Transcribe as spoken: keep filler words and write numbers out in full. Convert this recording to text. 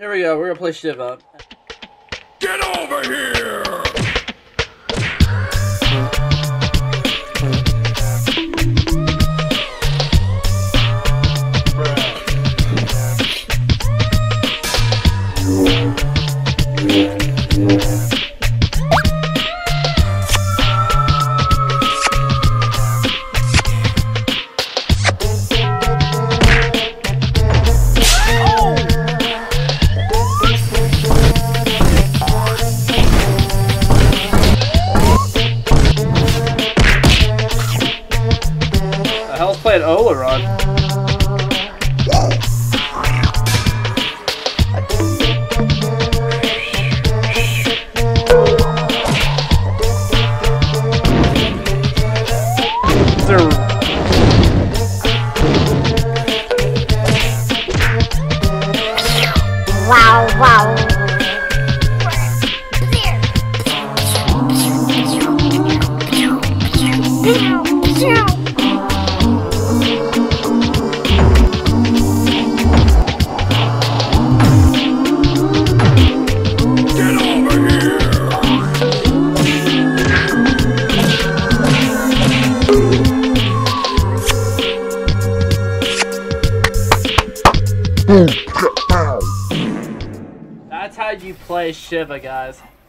Here we go, we're gonna play Shiva. Get over here! The hell's playing Oleron? Is there... Wow, wow. That's how you play Shiva, guys.